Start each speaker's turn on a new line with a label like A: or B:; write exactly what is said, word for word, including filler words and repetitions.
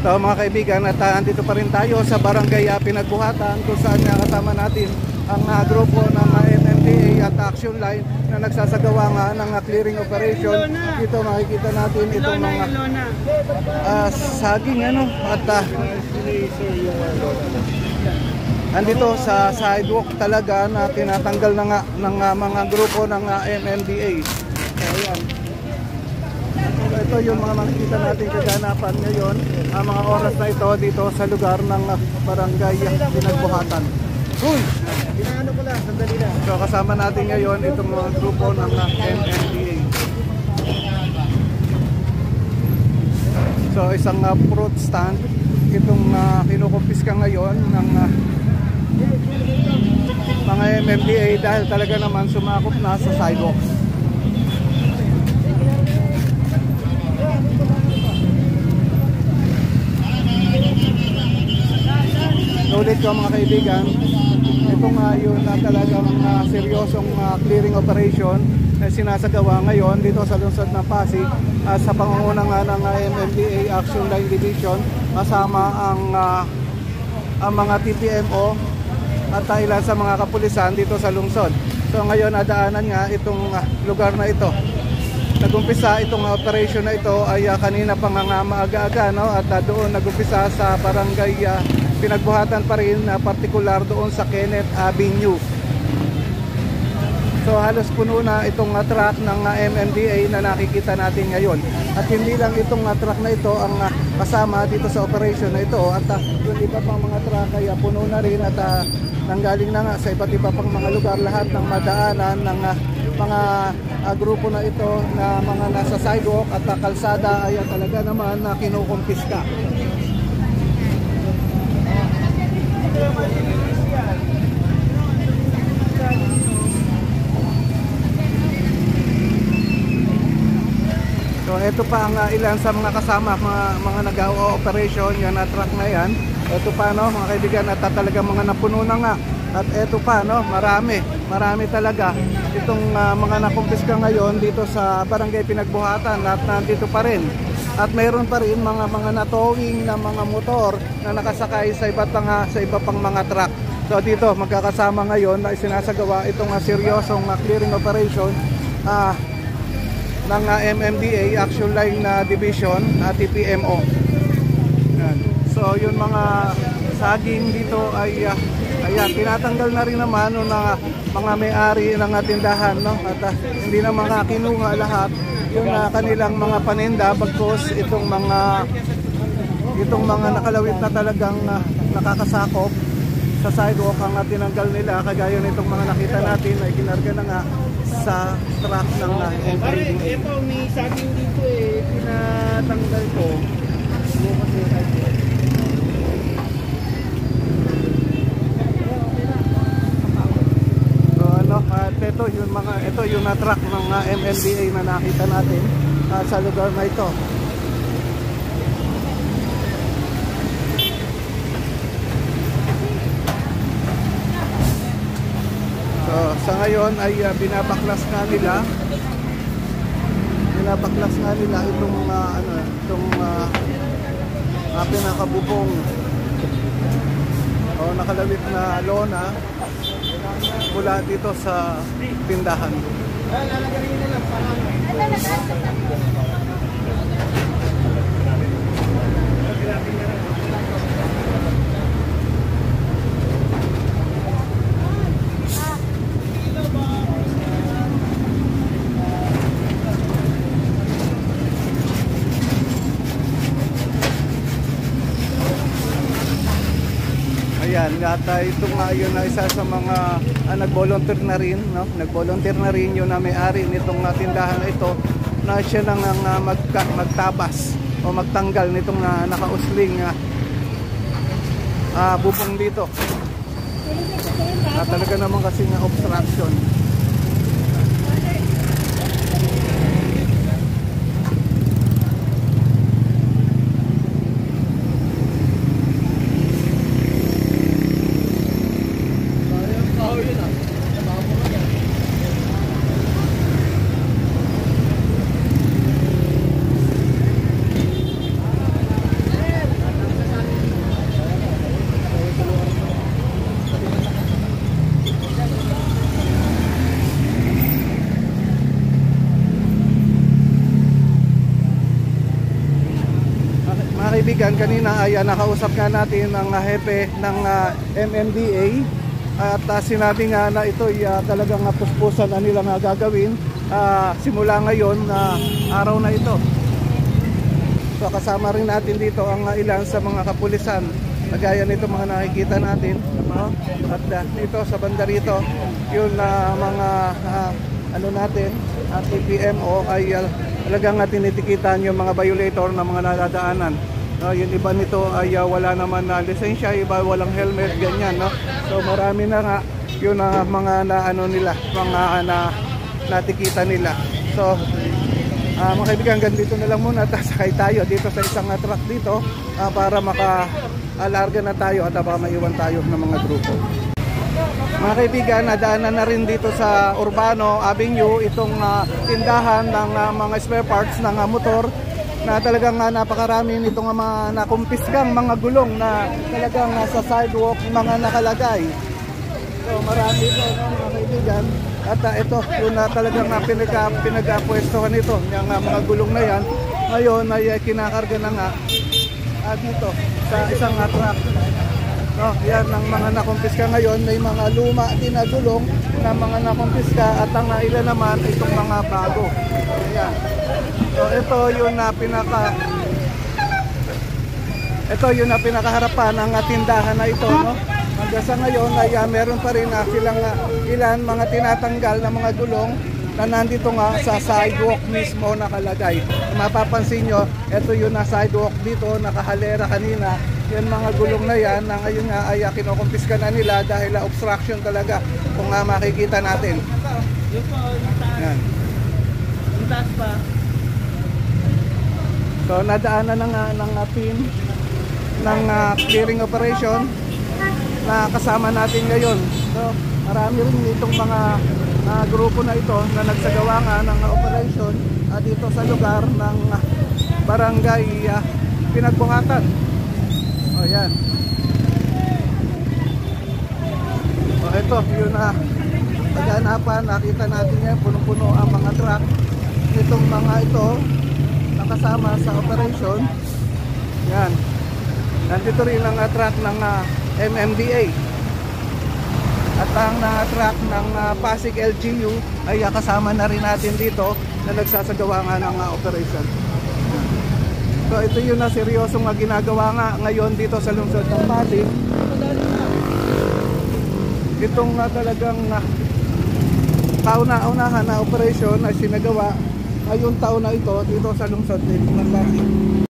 A: So mga kaibigan, at uh, andito pa rin tayo sa Barangay uh, Pinagbuhatan, kung saan uh, kasama natin ang uh, grupo ng uh, M M D A at Action Line na nagsasagawa nga ng uh, clearing operation. Dito makikita natin itong mga uh, saging ano, at uh, andito sa sidewalk talaga na tinatanggal na nga ng uh, mga grupo ng uh, M M D A. So, ayan. Ito yung mga makikita natin kaganapan ngayon, ang mga oras na ito dito sa lugar ng uh, Barangay Pinagbuhatan. Uy! Inaano ko lang, sandali lang. So kasama natin ngayon itong mga grupo ng uh, M M D A. So isang uh, fruit stand itong uh, kinukumpiska ngayon ng uh, mga M M D A dahil talaga naman sumakop na sa sidewalk. Ulit ko mga kaibigan, ito nga yun na talagang uh, seryosong uh, clearing operation na sinasagawa ngayon dito sa lungsod ng Pasig uh, sa pangunguna nga ng uh, M M D A Action Line Division, kasama ang, uh, ang mga T P M O at uh, ilan sa mga kapulisan dito sa lungsod. So ngayon nadaanan nga itong uh, lugar na ito. Nagumpisa itong operation na ito ay uh, kanina pa nga maaga-aga, no? At uh, doon nagumpisa sa Barangay uh, Pinagbuhatan pa rin, uh, partikular doon sa Kenneth Avenue. So halos puno na itong uh, truck ng uh, M M D A na nakikita natin ngayon. At hindi lang itong uh, truck na ito ang uh, kasama dito sa operation na ito. At uh, yung iba pang mga truck ay uh, puno na rin at uh, nanggaling na nga sa iba't iba pang mga lugar. Lahat ng madaanan ng uh, mga uh, grupo na ito na mga nasa sidewalk at uh, kalsada ay uh, talaga naman na uh, kinukumpiska. So ito pa ang uh, ilan sa mga kasama mga, mga nag-operation yan na truck na yan. Ito pa no mga kaibigan, at talaga mga napuno na nga. At ito pa no, marami, marami talaga itong uh, mga nakumpiska ngayon dito sa Barangay Pinagbuhatan at nandito pa rin. At mayroon pa rin mga mga natowing na mga motor na nakasakay sa iba't mga sa iba pang mga truck. So dito magkakasama ngayon na isinasagawa itong uh, seryosong uh, clearing operation uh, ng uh, M M D A Action Line uh, Division at uh, T P M O. Yan. So yung mga saging dito ay uh, ayan, tinatanggal na rin naman ng uh, mga may-ari ng uh, tindahan, no? At uh, hindi na makakinuha lahat yung uh, kanilang mga paninda, bagkos itong mga itong mga nakalawit na talagang uh, nakakasakop sa sidewalk ang uh, tinanggal nila, kagaya nitong mga nakita natin ay kinarga na nga sa truck ng uh, M M D A.
B: Ito may saging dito eh, tinatanggal ko.
A: At ito yung mga ito yung na truck ng uh, M M D A na nakita natin uh, sa lugar na ito. So sa ngayon ay uh, binabaklas nga nila. Binabaklas nga nila itong uh, ano itong uh, uh, pinakabubong o nakalawit na lona mula dito sa tindahan. Ayan, at uh, ito nga yun na isa sa mga uh, nag-volunteer na rin, no? Nag-volunteer na rin yun na may-ari nitong uh, tindahan na ito na siya nang uh, mag magtabas o magtanggal nitong uh, nakausling uh, uh, bubong dito. Uh, talaga naman kasi nga obstruction. kaibigan, kanina ay uh, nakausap nga natin ang uh, hepe ng uh, M M D A at uh, sinabi nga na ito ay uh, talagang uh, puspusan na nilang uh, gagawin uh, simula ngayon na uh, araw na ito. So kasama rin natin dito ang uh, ilan sa mga kapulisan, kagaya nito mga nakikita natin, no? At uh, dito sa banda rito yun uh, mga uh, ano natin, uh, T P M O ay uh, talagang uh, tinitikitan yung mga violator na mga nadadaanan. No, yung iba nito ay uh, wala naman na uh, lisensya, iba walang helmet, ganyan, no? So marami na nga yun uh, mga na ano nila, mga uh, na natikitan nila. So uh, mga kaibigan, ganito na lang muna, sakay tayo dito sa isang uh, truck dito uh, para maka-alarga na tayo at uh, baka maiwan tayo ng mga grupo. Mga kaibigan, nadaanan na rin dito sa Urbano Avenue itong uh, tindahan ng uh, mga spare parts ng uh, motor na talagang uh, napakarami nitong uh, mga nakumpisgang mga gulong na talagang nasa uh, sidewalk mga nakalagay. So marami ito, no, mga kaibigan. At uh, ito, yun na uh, talagang uh, pinag, pinag-pwestohan ito, yung uh, mga gulong na yan. Ngayon ay uh, kinakarga na nga uh, dito sa isang uh, truck. No, yan ang mga nakumpiska ngayon, may mga luma din na gulong na mga nakumpiska at ang ilan naman itong mga bago. Ayan. So ito yung na pinaka Ito yung na pinakaharapan ng tindahan na ito, no. Hanggang sa ngayon ay uh, meron pa rin uh, silang uh, ilan mga tinatanggal na mga gulong na nandito nga sa sidewalk mismo nakalagay. Mapapansin nyo, ito yung na sidewalk dito, nakahalera kanina. Yan mga gulong na yan na ngayon nga ay uh, kinukumpiska na nila dahil uh, obstruction talaga kung uh, makikita natin. Yan.
B: Yung taas pa.
A: So nadaanan na nga ng uh, team ng uh, clearing operation na kasama natin ngayon. So marami rin itong mga uh, grupo na ito na nagsagawa nga ng uh, operation uh, dito sa lugar ng uh, barangay uh, Pinagbuhatan. O yan. O ito, yun na pag-aanapan, nakita natin yan, punong-puno ang mga truck itong mga ito nakasama sa operation. Yan. Nandito rin ang uh, truck ng uh, M M D A. At ang uh, truck ng uh, Pasig L G U ay uh, kasama na rin natin dito na nagsasagawa nga ng uh, operation. So ito yun na seryosong uh, ginagawa nga ngayon dito sa lungsod ng Pasig. Itong uh, talagang uh, kauna-unahan na operation ay sinagawa ngayong taon na ito dito sa lungsod ng Pasig.